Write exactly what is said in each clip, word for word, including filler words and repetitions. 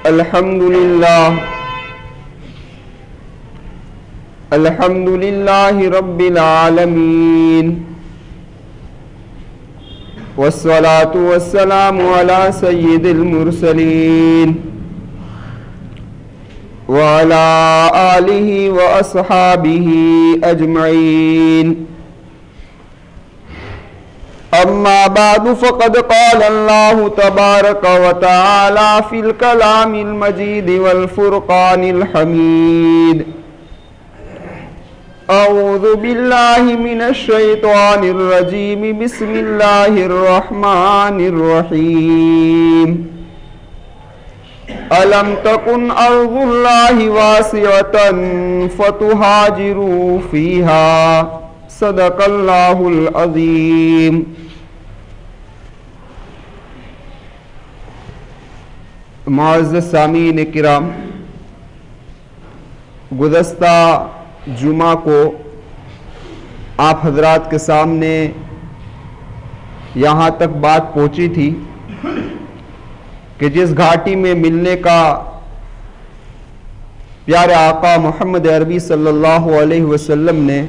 الحمد للہ الحمد للہ رب العالمین والصلاة والسلام على سید المرسلین وعلى آلہ واصحابہ اجمعین اما بعد فقد قال اللہ تبارک وتعالی فی الکلام المجید والفرقان الحمید اعوذ باللہ من الشیطان الرجیم بسم اللہ الرحمن الرحیم أَلَمْ تَكُنْ أَرْضُ اللَّهِ وَاسِعَةً فَتُهَاجِرُوا فِيهَا صدق اللہ العظیم۔ معزز سامعین کرام، گزشتہ جمعہ کو آپ حضرات کے سامنے یہاں تک بات پہنچی تھی کہ جس گھاٹی میں ملنے کا پیارے آقا محمد عربی صلی اللہ علیہ وسلم نے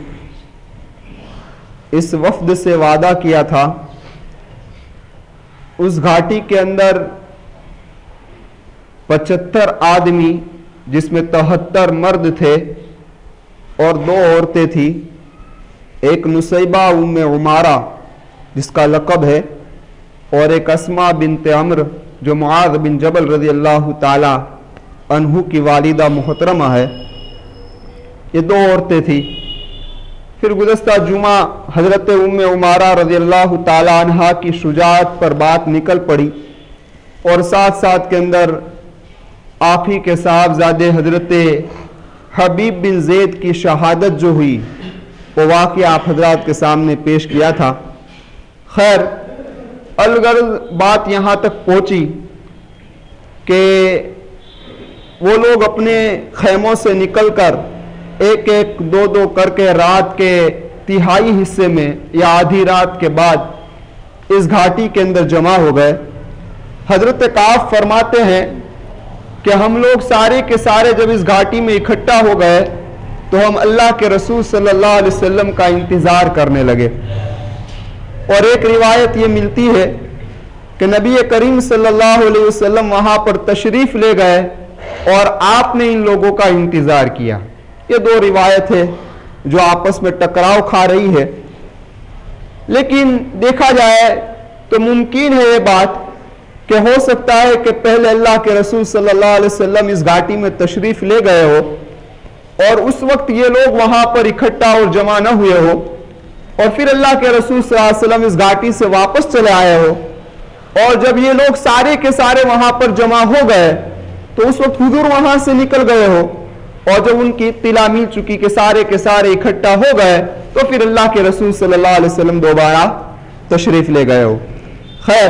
اس وفد سے وعدہ کیا تھا، اس گھاٹی کے اندر پچہتر آدمی جس میں تہتر مرد تھے اور دو عورتیں تھیں، ایک نصیبہ ام عمارہ جس کا لقب ہے اور ایک اسماء بنت عمرو جو معاذ بن جبل رضی اللہ تعالی عنہ کی والدہ محترمہ ہے، یہ دو عورتیں تھیں۔ پھر گزشتہ جمعہ حضرت ام عمارہ رضی اللہ تعالی عنہ کی شجاعت پر بات نکل پڑی اور ساتھ ساتھ کے اندر آپ ہی کے صاحبزادے حضرت حبیب بن زید کی شہادت جو ہوئی وہ واقعہ آپ حضرات کے سامنے پیش کیا تھا۔ خیر، الغرض بات یہاں تک پہنچی کہ وہ لوگ اپنے خیموں سے نکل کر ایک ایک دو دو کر کے رات کے تہائی حصے میں یا آدھی رات کے بعد اس گھاٹی کے اندر جمع ہو گئے۔ حضرت کعب فرماتے ہیں کہ ہم لوگ سارے کے سارے جب اس گھاٹی میں اکٹھا ہو گئے تو ہم اللہ کے رسول صلی اللہ علیہ وسلم کا انتظار کرنے لگے، اور ایک روایت یہ ملتی ہے کہ نبی کریم صلی اللہ علیہ وسلم وہاں پر تشریف لے گئے اور آپ نے ان لوگوں کا انتظار کیا۔ یہ دو روایت ہے جو آپس میں ٹکراؤ کھا رہی ہے، لیکن دیکھا جائے تو ممکن ہے یہ بات کہ ہو سکتا ہے کہ پہلے اللہ کے رسول صلی اللہ علیہ وسلم اس گھاٹی میں تشریف لے گئے ہو اور اس وقت یہ لوگ وہاں پر اکٹھا اور جمع نہ ہوئے ہو، اور پھر اللہ کے رسول صلی اللہ علیہ وسلم اس گھاٹی سے واپس چلے آئے ہو، اور جب یہ لوگ سارے کے سارے وہاں پر جمع ہو گئے تو اس وقت حضور وہاں سے نکل گئے ہو، اور جب ان کی اطلاع مل چکی کہ سارے کے سارے اکٹھا ہو گئے تو پھر اللہ کے رسول صلی اللہ علیہ وسلم دوبارہ تشریف لے گئے ہو۔ خیر،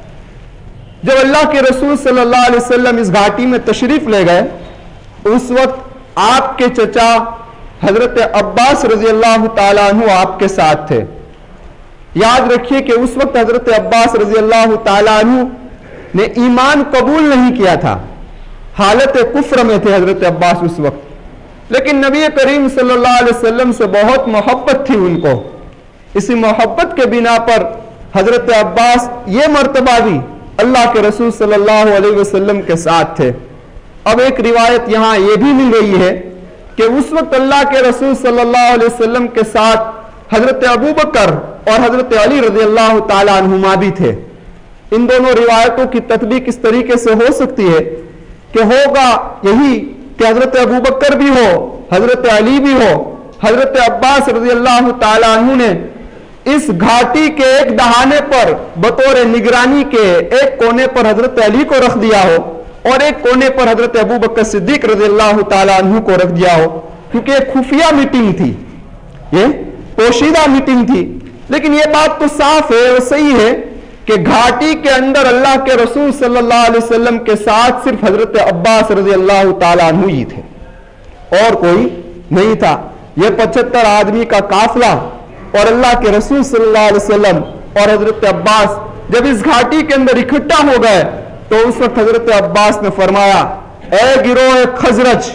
جب اللہ کے رسول صلی اللہ علیہ وسلم اس گھاٹی میں تشریف لے گئے اس وقت آپ کے چچا حضرت عباس رضی اللہ تعالیٰ عنہ آپ کے ساتھ تھے۔ یاد رکھیے کہ اس وقت حضرت عباس رضی اللہ تعالیٰ عنہ نے ایمان قبول نہیں کیا تھا، حالت کفر میں تھے حضرت عباس اس وقت، لیکن نبی کریم صلی اللہ علیہ وسلم سے بہت محبت تھی ان کو۔ اسی محبت کے بنا پر حضرت عباس یہ مرتبہ بھی اللہ کے رسول صلی اللہ علیہ وسلم کے ساتھ تھے۔ اب ایک روایت یہاں یہ بھی مل رہی ہے کہ اس وقت اللہ کے رسول صلی اللہ علیہ وسلم کے ساتھ حضرت ابو بکر اور حضرت علی رضی اللہ تعالی عنہما بھی تھے۔ ان دونوں روایتوں کی تطبیق اس طریقے سے ہو سکتی ہے کہ ہوگا یہی کہ حضرت ابو بکر بھی ہو، حضرت علی بھی ہو، حضرت عباس رضی اللہ تعالی عنہ نے اس گھاٹی کے ایک دہانے پر بطور نگرانی کے ایک کونے پر حضرت علی کو رکھ دیا ہو اور ایک کونے پر حضرت ابو بکر صدیق رضی اللہ تعالی عنہ کو رکھ دیا ہو، کیونکہ ایک خفیہ میٹنگ تھی، یہ پوشیدہ میٹنگ تھی۔ لیکن یہ بات تو صاف ہے اور صحیح ہے کہ گھاٹی کے اندر اللہ کے رسول صلی اللہ علیہ وسلم کے ساتھ صرف حضرت عباس رضی اللہ تعالیٰ عنہ ہی تھے، اور کوئی نہیں تھا۔ یہ پچہتر آدمی کا قافلہ اور اللہ کے رسول صلی اللہ علیہ وسلم اور حضرت عباس جب اس گھاٹی کے اندر اکٹھا ہو گئے تو اس وقت حضرت عباس نے فرمایا اے گروہ خزرج،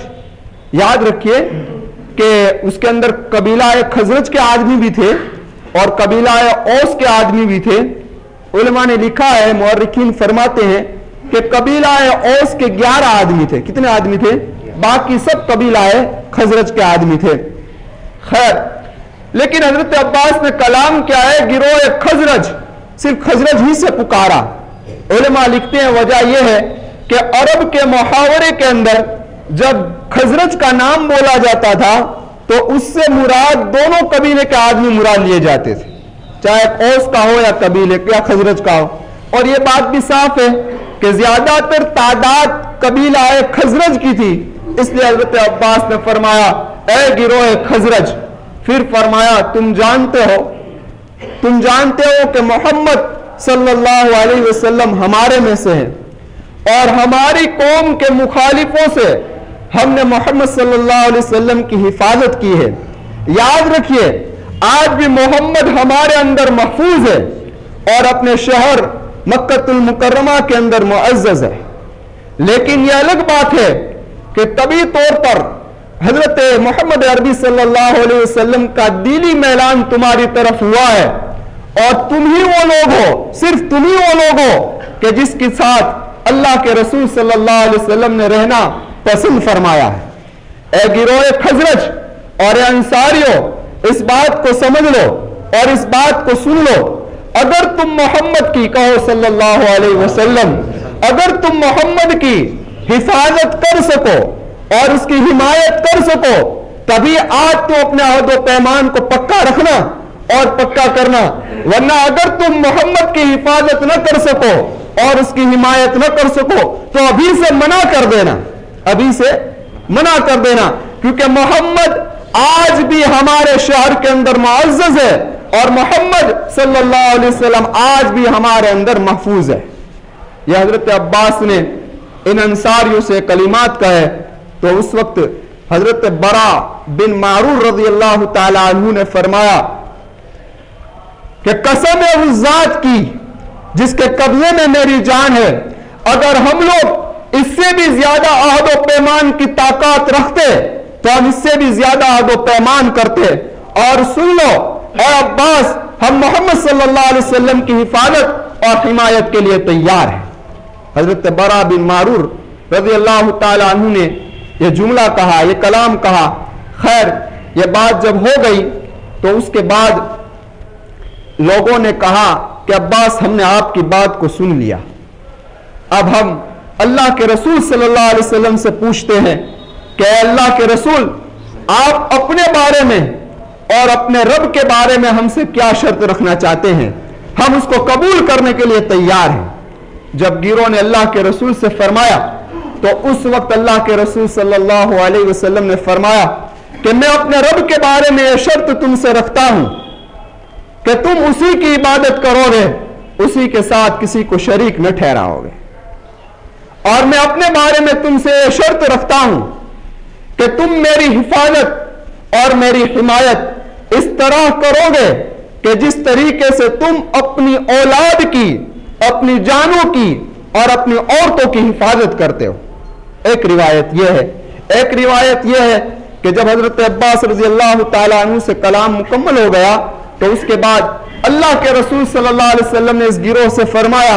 یاد رکھیے کہ اس کے اندر قبیلہ خزرج کے آدمی بھی تھے اور قبیلہ اوس کے آدمی بھی تھے. علماء نے لکھا ہے، مورخین فرماتے ہیں کہ قبیلہ اوس کے گیارہ آدمی تھے. کتنے آدمی تھے؟ باقی سب قبیلہ خزرج کے آدمی تھے. خیر، لیکن حضرت عباس نے کلام کیا ہے گروہ خزرج، صرف خزرج ہی سے پکارا. علماء لکھتے ہیں وجہ یہ ہے کہ عرب کے محاورے کے اندر جب خزرج کا نام بولا جاتا تھا تو اس سے مراد دونوں قبیلے کے آدمی مراد لیے جاتے تھے، چاہے اوس کا ہو یا قبیلے یا خزرج کا ہو. اور یہ بات بھی صاف ہے کہ زیادہ تر تعداد قبیلہ خزرج کی تھی، اس لیے حضرت عباس نے فرمایا اے گروہ خزرج. پھر فرمایا تم جانتے ہو تم جانتے ہو کہ محمد صلی اللہ علیہ وسلم ہمارے میں سے ہیں اور ہماری قوم کے مخالفوں سے ہم نے محمد صلی اللہ علیہ وسلم کی حفاظت کی ہے. یاد رکھیے آج بھی محمد ہمارے اندر محفوظ ہے اور اپنے شہر مکہ المکرمہ کے اندر معزز ہے. لیکن یہ الگ بات ہے کہ طبی طور پر حضرت محمد عربی صلی اللہ علیہ وسلم کا دلی میلان تمہاری طرف ہوا ہے اور تم ہی وہ لوگ ہو، صرف تم ہی وہ لوگ ہو کہ جس کے ساتھ اللہ کے رسول صلی اللہ علیہ وسلم نے رہنا پسند فرمایا ہے. اے گروہ خزرج اور اے انصاریوں، اس بات کو سمجھ لو اور اس بات کو سن لو، اگر تم محمد کی کہو صلی اللہ علیہ وسلم اگر تم محمد کی حفاظت کر سکو اور اس کی حمایت کر سکو تبھی آج تو اپنے عہد و پیمان کو پکا رکھنا اور پکا کرنا، ورنہ اگر تم محمد کی حفاظت نہ کر سکو اور اس کی حمایت نہ کر سکو تو ابھی سے منع کر دینا ابھی سے منع کر دینا کیونکہ محمد آج بھی ہمارے شہر کے اندر معزز ہے اور محمد صلی اللہ علیہ وسلم آج بھی ہمارے اندر محفوظ ہے. یہ حضرت عباس نے ان انصاریوں سے کلمات کہے تو اس وقت حضرت برا بن معرور رضی اللہ تعالی عنہ نے فرمایا کہ قسم ہے اس ذات کی جس کے قبضے میں میری جان ہے، اگر ہم لوگ اس سے بھی زیادہ عہد و پیمان کی طاقت رکھتے تو ہم اس سے بھی زیادہ عہد و پیمان کرتے. اور سن لو اے عباس، ہم محمد صلی اللہ علیہ وسلم کی حفاظت اور حمایت کے لیے تیار ہیں. حضرت برا بن معرور رضی اللہ تعالی عنہ نے یہ جملہ کہا، یہ کلام کہا. خیر، یہ بات جب ہو گئی تو اس کے بعد لوگوں نے کہا کہ عباس ہم نے آپ کی بات کو سن لیا، اب ہم اللہ کے رسول صلی اللہ علیہ وسلم سے پوچھتے ہیں کہ اے اللہ کے رسول، آپ اپنے بارے میں اور اپنے رب کے بارے میں ہم سے کیا شرط رکھنا چاہتے ہیں؟ ہم اس کو قبول کرنے کے لیے تیار ہیں. جب گیروں نے اللہ کے رسول سے فرمایا تو اس وقت اللہ کے رسول صلی اللہ علیہ وسلم نے فرمایا کہ میں اپنے رب کے بارے میں یہ شرط تم سے رکھتا ہوں کہ تم اسی کی عبادت کرو گے، اسی کے ساتھ کسی کو شریک نہ ٹھہراؤ گے. اور میں اپنے بارے میں تم سے یہ شرط رکھتا ہوں کہ تم میری حفاظت اور میری حمایت اس طرح کرو گے کہ جس طریقے سے تم اپنی اولاد کی، اپنی جانوں کی اور اپنی عورتوں کی حفاظت کرتے ہو. ایک روایت یہ ہے ایک روایت یہ ہے کہ جب حضرت عباس رضی اللہ تعالیٰ عنہ سے کلام مکمل ہو گیا تو اس کے بعد اللہ کے رسول صلی اللہ علیہ وسلم نے اس گروہ سے فرمایا،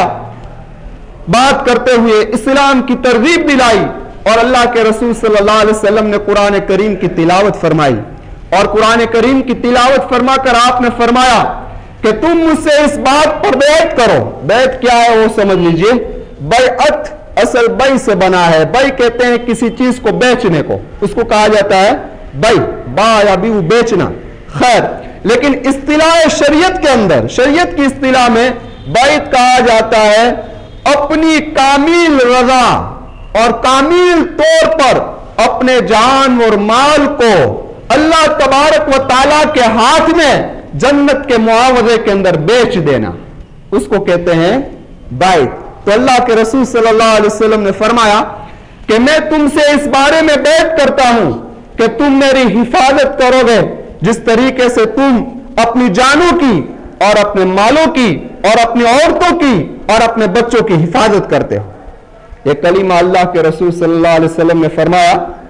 بات کرتے ہوئے اسلام کی ترغیب دلائی اور اللہ کے رسول صلی اللہ علیہ وسلم نے قرآن کریم کی تلاوت فرمائی. اور قرآن کریم کی تلاوت فرما کر آپ نے فرمایا کہ تم مجھ سے اس بات پر بیعت کرو. بیعت کیا ہے وہ سمجھ لیجئے. بیعت اصل بئی سے بنا ہے. بئی کہتے ہیں کسی چیز کو بیچنے کو، اس کو کہا جاتا ہے بئی، با یا بیو، بیچنا. خیر، لیکن اصطلاح شریعت کے اندر، شریعت کی اصطلاح میں بیعت کہا جاتا ہے اپنی کامل رضا اور کامل طور پر اپنے جان اور مال کو اللہ تبارک و تعالیٰ کے ہاتھ میں جنت کے معاوضے کے اندر بیچ دینا، اس کو کہتے ہیں بیعت. تو اللہ کے رسول صلی اللہ علیہ وسلم نے فرمایا کہ میں تم سے اس بارے میں بیعت کرتا ہوں کہ تم میری حفاظت کرو گے جس طریقے سے تم اپنی جانوں کی اور اپنے مالوں کی اور اپنی عورتوں کی اور اپنے بچوں کی حفاظت کرتے ہو. یہ کلمہ اللہ کے رسول صلی اللہ علیہ وسلم نے فرمایا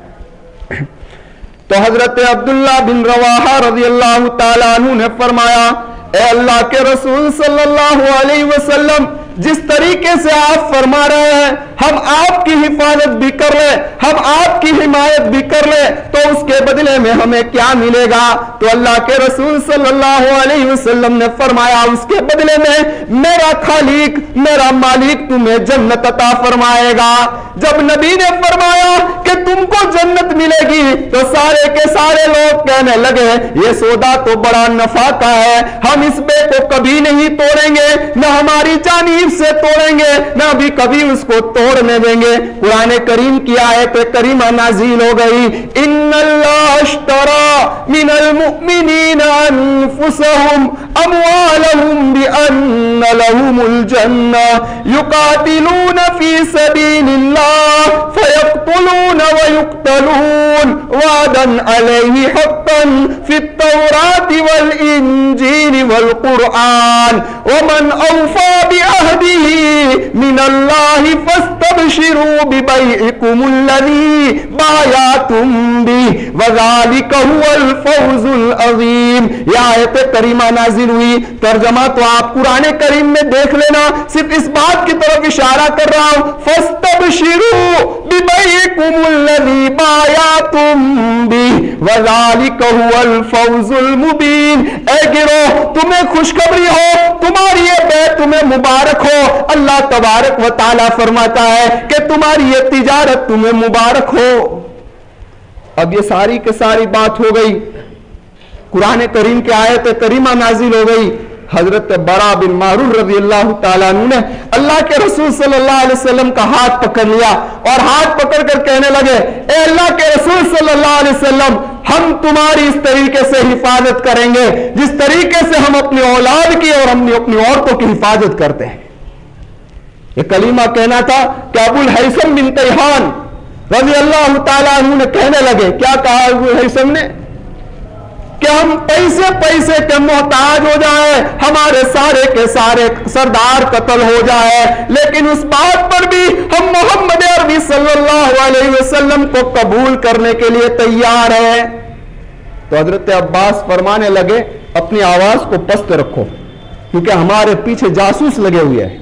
تو حضرت عبداللہ بن رواحہ رضی اللہ تعالیٰ عنہ نے فرمایا اے اللہ کے رسول صلی اللہ علیہ وسلم جس طریقے سے آپ فرما رہے ہیں ہم آپ کی حفاظت بھی کر لیں ہم آپ کی حمایت بھی کر لیں تو اس کے بدلے میں ہمیں کیا ملے گا؟ تو اللہ کے رسول صلی اللہ علیہ وسلم نے فرمایا اس کے بدلے میں میرا خالق میرا مالک تمہیں جنت عطا فرمائے گا۔ جب نبی نے فرمایا کہ تم کو جنت ملے گی تو سارے کے سارے لوگ کہنے لگے یہ سودا تو بڑا نفع کا ہے، ہم اس بے کو کبھی نہیں توڑیں گے، نہ ہماری جانب سے توڑیں گے نہ بھی کبھی اس کو توڑنے دیں گے۔ قرآن کریم کی آیت کریمہ نازل ہو گئی ان اللہ اشترى من المؤمنین انفسهم اموالهم بان لهم الجنہ یقاتلون فی سبیل اللہ فیقتلون ویقتلون وعدا علیہ حقا فی التوراة والانجیل والقرآن ومن اوفى بعہدہ من اللہ فاستبشروا ببیعکم الذی بایعتم بہ وذالک هو الفوز العظیم۔ یہ آیت کریمہ نازل ہوئی، ترجمہ تو آپ قرآن کریم میں دیکھ لینا، صرف اس بات کی طرف اشارہ کر رہا ہوں فاستبشروا ببیعکم الذی بایعتم بہ وذالک هو الفوز المبین۔ اے گروہ تمہیں خوشخبری ہو، تمہاری یہ بیعت تمہیں مبارک ہو، اللہ تبارک و تعالیٰ فرماتا ہے کہ تمہاری یہ تجارت تمہیں مبارک ہو۔ اب یہ ساری کے ساری بات ہو گئی، قرآن کریم کی آیت کریمہ نازل ہو گئی، حضرت برا بن معرور رضی اللہ تعالیٰ عنہ نے اللہ کے رسول صلی اللہ علیہ وسلم کا ہاتھ پکڑ لیا اور ہاتھ پکڑ کر کہنے لگے اے اللہ کے رسول صلی اللہ علیہ وسلم ہم تمہاری اس طریقے سے حفاظت کریں گے جس طریقے سے ہم اپنی اولاد کی اور ہم اپنی عورتوں کی حفاظت کرتے ہیں۔ یہ کلمہ کہنا تھا کہ ابو الحیثم بن تیہان رضی اللہ تعالیٰ عنہ نے کہنے لگے، کیا کہا ابو الحیثم نے کہ ہم پیسے پیسے کے محتاج ہو جائیں، ہمارے سارے کے سارے سردار قتل ہو جائے، لیکن اس بات پر بھی ہم محمد عربی صلی اللہ علیہ وسلم کو قبول کرنے کے لیے تیار ہیں۔ تو حضرت عباس فرمانے لگے اپنی آواز کو پست رکھو کیونکہ ہمارے پیچھے جاسوس لگے ہوئے ہیں،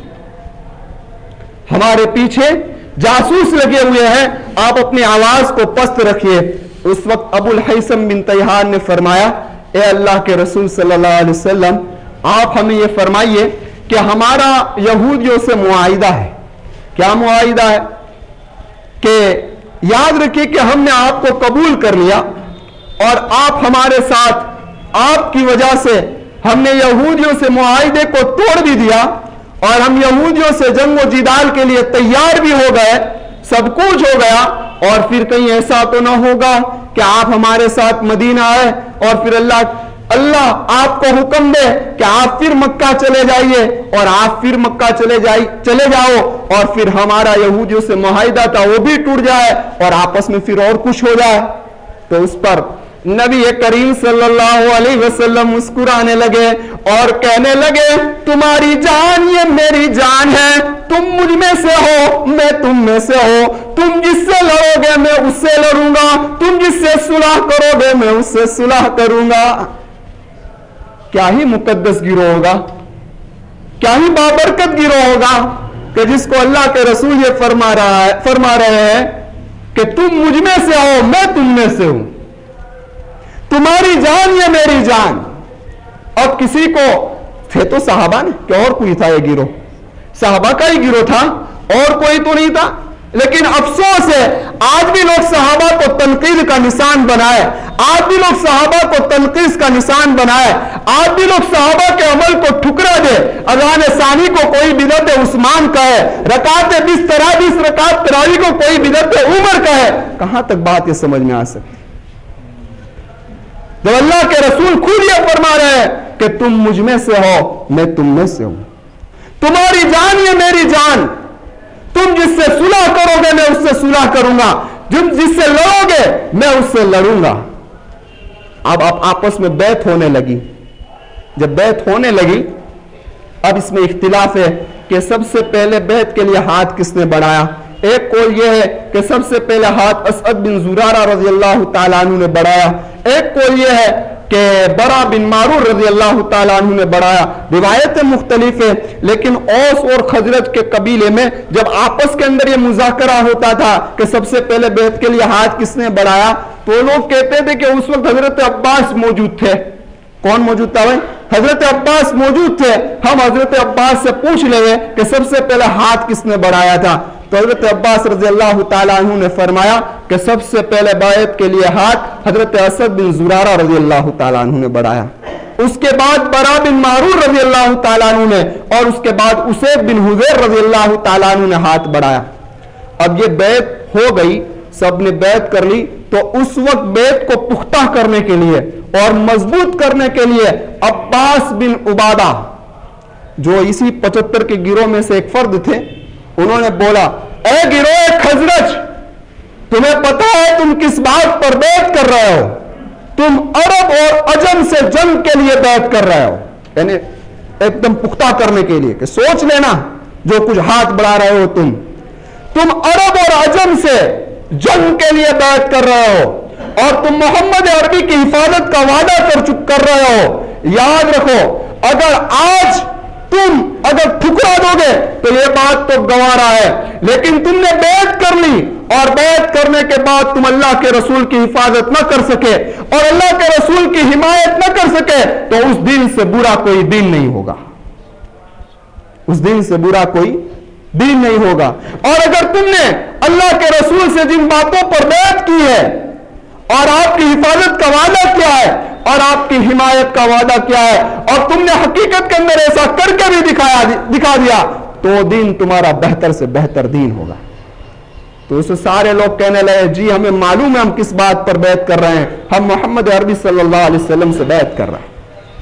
ہمارے پیچھے جاسوس لگے ہوئے ہیں، آپ اپنی آواز کو پست رکھیے۔ اس وقت ابو الحیثم بن تیہان نے فرمایا اے اللہ کے رسول صلی اللہ علیہ وسلم آپ ہمیں یہ فرمائیے کہ ہمارا یہودیوں سے معاہدہ ہے۔ کیا معاہدہ ہے؟ کہ یاد رکھیے کہ ہم نے آپ کو قبول کر لیا اور آپ ہمارے ساتھ، آپ کی وجہ سے ہم نے یہودیوں سے معاہدے کو توڑ بھی دیا اور ہم یہودیوں سے جنگ و جدال کے لیے تیار بھی ہو گئے، سب کچھ ہو گیا، اور پھر کہیں ایسا تو نہ ہوگا کہ آپ ہمارے ساتھ مدینہ آئے اور پھر اللہ اللہ آپ کو حکم دے کہ آپ پھر مکہ چلے جائیے اور آپ پھر مکہ چلے جائی چلے جاؤ اور پھر ہمارا یہودیوں سے معاہدہ تھا وہ بھی ٹوٹ جائے اور آپس میں پھر اور کچھ ہو جائے۔ تو اس پر نبی کریم صلی اللہ علیہ وسلم مسکرانے لگے اور کہنے لگے تمہاری جان یہ میری جان ہے، تم مجھ میں سے ہو میں تم میں سے ہو، تم جس سے لڑو گے میں اس سے لڑوں گا، تم جس سے صلح کرو گے میں اس سے صلح کروں گا۔ کیا ہی مقدس گروہ ہوگا، کیا ہی بابرکت گروہ ہوگا کہ جس کو اللہ کے رسول یہ فرما رہا ہے فرما رہے ہیں کہ تم مجھ میں سے ہو میں تم میں سے ہوں، تمہاری جان یہ میری جان۔ اب کسی کو تھے تو صحابہ نے کہ اور کوئی تھا، یہ گروہ صحابہ کا ہی گروہ تھا اور کوئی تو نہیں تھا، لیکن افسوس ہے آج بھی لوگ صحابہ کو تنقید کا نشان بنائے، آج بھی لوگ صحابہ کو تنقید کا نشان بنائے، آج بھی لوگ صحابہ کے عمل کو ٹھکرا دے، اذان ثانی کو کوئی بدعت عثمان کہے، رکعت بیس تراویح رکعت تراویح کو کوئی بدعت عمر کہے۔ کہاں تک بات یہ سمجھ میں آ سکتی؟ جب اللہ کے رسول خود یہ فرما رہے ہیں کہ تم مجھ میں سے ہو میں تم میں سے ہوں، تمہاری جان یہ میری جان، تم جس سے صلح کرو گے میں اس سے صلح کروں گا، تم جس سے لڑو گے میں اس سے لڑوں گا۔ اب آپ آپس میں بیعت ہونے لگی، جب بیعت ہونے لگی اب اس میں اختلاف ہے کہ سب سے پہلے بیعت کے لیے ہاتھ کس نے بڑھایا۔ ایک قول یہ ہے کہ سب سے پہلے ہاتھ اسعد بن زرارہ رضی اللہ تعالیٰ عنہ نے بڑھایا، ایک قول یہ ہے کہ برا بن معرور رضی اللہ تعالیٰ عنہ نے بڑھایا۔ روایتیں مختلف ہیں، لیکن اوس اور خزرج کے قبیلے میں جب آپس کے اندر یہ مذاکرہ ہوتا تھا کہ سب سے پہلے بیعت کے لیے ہاتھ کس نے بڑھایا، تو لوگ کہتے تھے کہ اس وقت حضرت عباس موجود تھے۔ کون موجود تھا بھائی؟ حضرت عباس موجود تھے۔ ہم حضرت عباس سے پوچھ لیں کہ سب سے پہلے ہاتھ کس نے بڑھایا تھا، تو حضرت عباس رضی اللہ تعالیٰ عنہ نے فرمایا کہ سب سے پہلے بیعت کے لیے ہاتھ حضرت اسد بن زرارہ رضی اللہ تعالیٰ عنہ نے بڑھایا، اس کے بعد برا بن معرور رضی اللہ تعالیٰ عنہ نے، اور اس کے بعد اسید بن حضیر رضی اللہ تعالیٰ عنہ نے ہاتھ بڑھایا۔ اب یہ بیعت ہو گئی، سب نے بیعت کر لی، تو اس وقت بیعت کو پختہ کرنے کے لیے اور مضبوط کرنے کے لیے عباس بن عبادہ جو اسی پچہتر کے گروہ میں سے ایک فرد تھے، انہوں نے بولا، اے گروہ خزرج، تمہیں پتا ہے تم کس بات پر بیعت کر رہے ہو؟ تم عرب اور عجم سے جنگ کے لیے بیعت کر رہے ہو، یعنی ایک دم پختہ کرنے کے لیے کہ سوچ لینا جو کچھ ہاتھ بڑھا رہے ہو تم تم عرب اور عجم سے جنگ کے لیے بیعت کر رہے ہو، اور تم محمد عربی کی حفاظت کا وعدہ کر چک کر رہے ہو۔ یاد رکھو، اگر آج تم اگر ٹھکرا دو گے تو یہ بات تو گوارا ہے، لیکن تم نے بیعت کر لی اور بیعت کرنے کے بعد تم اللہ کے رسول کی حفاظت نہ کر سکے اور اللہ کے رسول کی حمایت نہ کر سکے، تو اس دن سے برا کوئی دن نہیں ہوگا، اس دن سے برا کوئی دین نہیں ہوگا۔ اور اگر تم نے اللہ کے رسول سے جن باتوں پر بیعت کی ہے اور آپ کی حفاظت کا وعدہ کیا ہے اور آپ کی حمایت کا وعدہ کیا ہے، اور تم نے حقیقت کے اندر ایسا کر کے بھی دکھایا دکھا دیا، تو دین تمہارا بہتر سے بہتر دین ہوگا۔ تو اسے سارے لوگ کہنے لگے، جی ہمیں معلوم ہے ہم کس بات پر بیعت کر رہے ہیں، ہم محمد عربی صلی اللہ علیہ وسلم سے بیعت کر رہے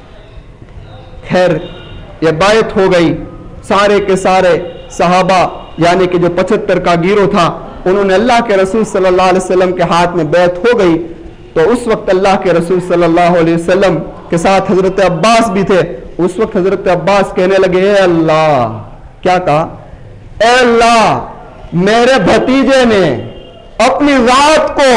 ہیں۔ خیر، یہ بیعت ہو گئی، سارے کے سارے صحابہ یعنی کہ جو پچہتر کا گیرو تھا، انہوں نے اللہ کے رسول صلی اللہ علیہ وسلم کے ہاتھ میں بیعت ہو گئی۔ تو اس وقت اللہ کے رسول صلی اللہ علیہ وسلم کے ساتھ حضرت عباس بھی تھے۔ اس وقت حضرت عباس کہنے لگے، اے اللہ، کیا کہا؟ اے اللہ، میرے بھتیجے نے اپنی ذات کو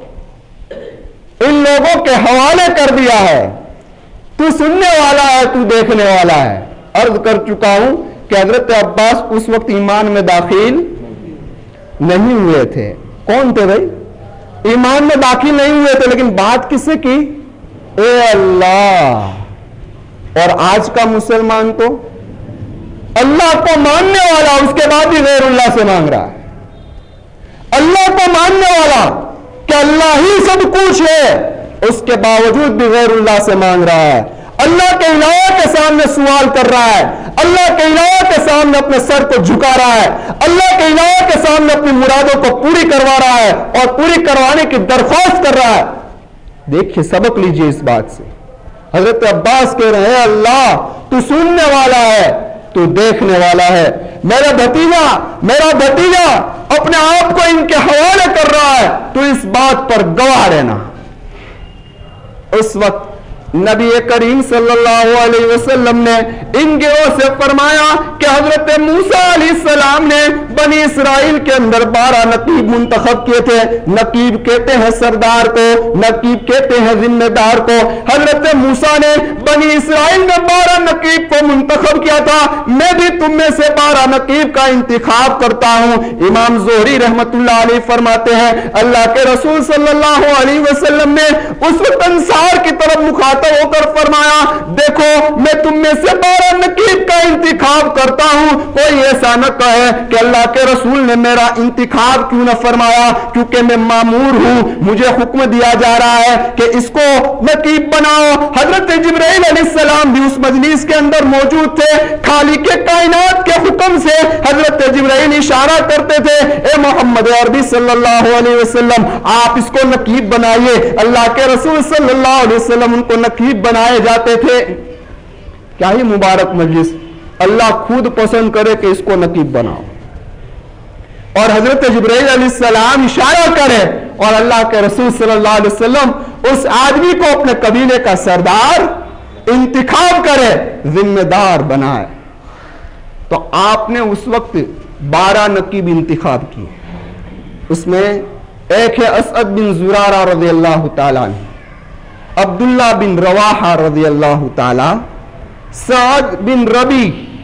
ان لوگوں کے حوالے کر دیا ہے، تو سننے والا ہے، تو دیکھنے والا ہے۔ عرض کر چکا ہوں کہ حضرت عباس اس وقت ایمان میں داخل نہیں ہوئے تھے۔ کون تھے بھائی؟ ایمان میں داخل نہیں ہوئے تھے، لیکن بات کس سے کی؟ اے اللہ۔ اور آج کا مسلمان تو اللہ کو ماننے والا، اس کے بعد بھی غیر اللہ سے مانگ رہا ہے۔ اللہ کو ماننے والا کہ اللہ ہی سب کچھ ہے، اس کے باوجود بھی غیر اللہ سے مانگ رہا ہے۔ اللہ کے الہ کے سامنے سوال کر رہا ہے، اللہ کے الہ کے سامنے اپنے سر کو جھکا رہا ہے، اللہ کے الہ کے سامنے اپنی مرادوں کو پوری کروا رہا ہے اور پوری کروانے کی درخواست کر رہا ہے۔ دیکھیے، سبق لیجئے اس بات سے۔ حضرت عباس کہہ رہے ہیں، اللہ تو سننے والا ہے، تو دیکھنے والا ہے۔ میرا بھتیجا میرا بھتیجا اپنے آپ کو ان کے حوالے کر رہا ہے، تو اس بات پر گواہ رہنا۔ اس وقت نبی کریم صلی اللہ علیہ وسلم نے ان گروہ سے فرمایا کہ حضرت موسیٰ علیہ السلام نے بنی اسرائیل کے اندر بارہ نقیب منتخب کیے تھے۔ نقیب کہتے ہیں سردار کو، نقیب کہتے ہیں ذمہ دار کو۔ حضرت موسیٰ نے بنی اسرائیل میں بارہ نقیب کو منتخب کیا تھا، میں بھی تم میں سے بارہ نقیب کا انتخاب کرتا ہوں۔ امام زہری رحمت اللہ علیہ فرماتے ہیں، اللہ کے رسول صلی اللہ علیہ وسلم نے اس وقت انصار کی طرف مخاطب ہو کر فرمایا، دیکھو میں تم میں سے بارہ نقیب کا انتخاب کرتا ہوں، کوئی ایسا نہ کہے کہ اللہ کے رسول نے میرا انتخاب کیوں نہ فرمایا، کیونکہ میں مامور ہوں، مجھے حکم دیا جا رہا ہے کہ اس کو نقیب بناؤ۔ حضرت جبرائیل علیہ السلام بھی اس مجلس کے اندر موجود تھے۔ خالق کائنات کے حکم سے حضرت جبرائیل اشارہ کرتے تھے، اے محمد عربی صلی اللہ علیہ وسلم، آپ اس کو نقیب بنائیے۔ اللہ کے رسول صلی اللہ علیہ وسلم ان کو نقیب بنائے جاتے تھے۔ کیا ہی مبارک مجلس، اللہ خود پسند کرے کہ اس کو نقیب بناؤ، اور حضرت جبرائیل علیہ السلام اشارہ کرے اور اللہ کے رسول صلی اللہ علیہ وسلم اس آدمی کو اپنے قبیلے کا سردار انتخاب کرے، ذمہ دار بنائے۔ تو آپ نے اس وقت بارہ نقیب انتخاب کیے. اس میں ایک ہے اسعد بن زرارہ رضی اللہ تعالیٰ عنہ، عبداللہ بن رواحہ رضی اللہ تعالیٰ، سعد بن ربی،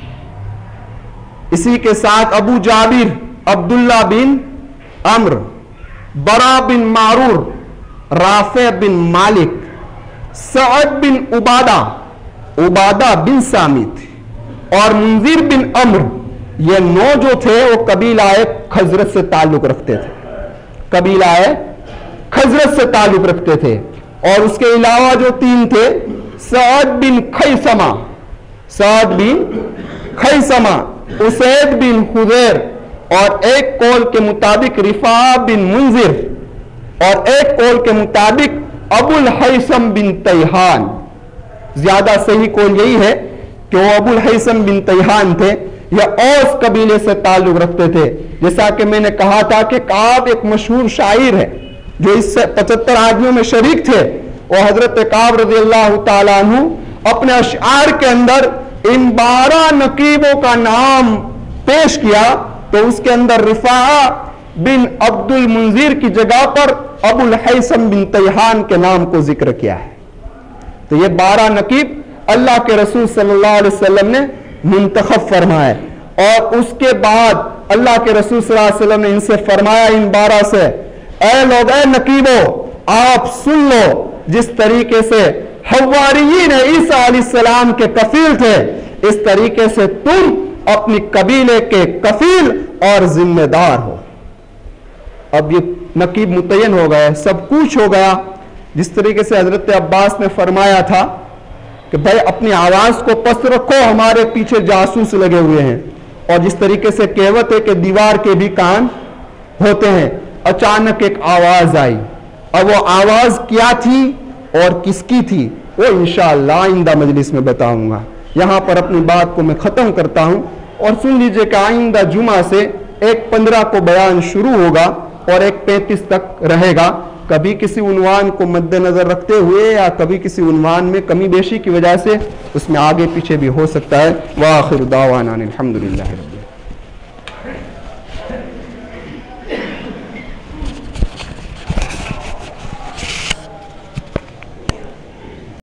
اسی کے ساتھ ابو جابر عبداللہ بن عمر، برا بن معرور، رافع بن مالک، سعد بن عبادہ، عبادہ بن سامت اور منذر بن عمر. یہ نو جو تھے وہ قبیلہ خزرج سے تعلق رکھتے تھے، قبیلہ خزرج سے تعلق رکھتے تھے. اور اس کے علاوہ جو تین تھے، سعد بن خیثمہ، سعد بن خیثمہ، اسید بن حذیر، اور ایک قول کے مطابق رفاع بن منذر، اور ایک قول کے مطابق ابو الحیثم بن تیہان. زیادہ صحیح قول یہی ہے کہ وہ ابو الحیثم بن تیہان تھے. یہ اوس قبیلے سے تعلق رکھتے تھے. جیسا کہ میں نے کہا تھا کہ کعب ایک مشہور شاعر ہے جو اس سے پچہتر آدمیوں میں شریک تھے. وہ حضرت کعب رضی اللہ تعالیٰ عنہ اپنے اشعار کے اندر ان بارہ نقیبوں کا نام پیش کیا تو اس کے اندر رفاع بن عبد المنذر کی جگہ پر ابو الحیثم بن تیہان کے نام کو ذکر کیا ہے. تو یہ بارہ نقیب اللہ کے رسول صلی اللہ علیہ وسلم نے منتخب فرمائے. اور اس کے بعد اللہ کے رسول صلی اللہ علیہ وسلم نے ان سے فرمایا، ان بارہ سے، اے لوگ، اے نقیبو، آپ سن لو، جس طریقے سے حواریین عیسیٰ علیہ السلام کے کفیل تھے، اس طریقے سے تم اپنی قبیلے کے کفیل اور ذمہ دار ہو. اب یہ نقیب متعین ہو گئے، سب کچھ ہو گیا. جس طریقے سے حضرت عباس نے فرمایا تھا کہ بھائی اپنی آواز کو پست رکھو، ہمارے پیچھے جاسوس لگے ہوئے ہیں. اور جس طریقے سے کہوت ہے کہ دیوار کے بھی کان ہوتے ہیں. اچانک ایک آواز آئی. اب وہ آواز کیا تھی اور کس کی تھی وہ انشاءاللہ آئندہ مجلس میں بتاؤں گا. یہاں پر اپنی بات کو میں ختم کرتا ہوں اور سن لیجئے کہ آئندہ جمعہ سے ایک پندرہ کو بیان شروع ہوگا اور ایک پینتیس تک رہے گا. کبھی کسی عنوان کو مد نظر رکھتے ہوئے یا کبھی کسی عنوان میں کمی بیشی کی وجہ سے اس میں آگے پیچھے بھی ہو سکتا ہے. وآخر دعوانا الحمدللہ.